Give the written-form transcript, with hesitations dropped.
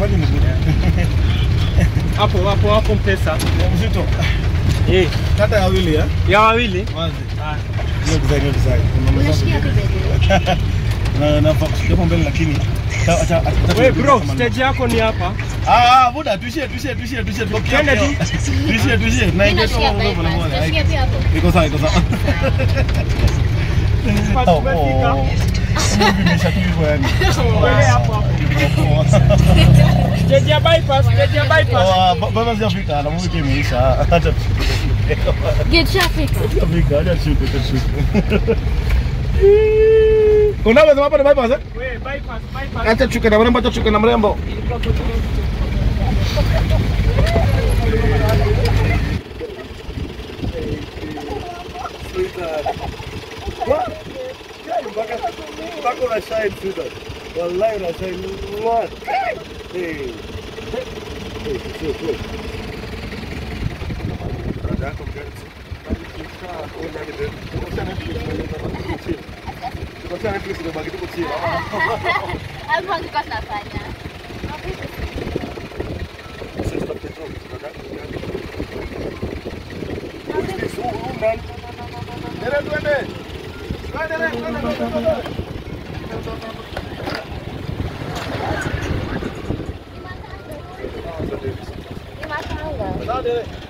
Imagine hapo mpesa. Mzito. Kata ya wawili Ya wawili? Wazi. Hiyo design. Unashikia bebe. Na hapo mbele lakini wewe bro, stage yako ni hapa. Buda tuishie. Twende tu. Tuishie. Na ingia tu hapo. Unashikia pia hapo. Iko sawa. Tumefika. Nimesha hivyo yani. Wewe hapo. Stage ya bypass. Baba zafika na mwiki imeisha. Acha Get traffic. acha shuka. Unaweza hapa ni bypass? Wewe bypass. Acha chuka na mrembo. Bako na shine sweetheart. Wallahi na shine. Hey. So. Radako gani? Alikuwa angekuwa tunafanya. Twende.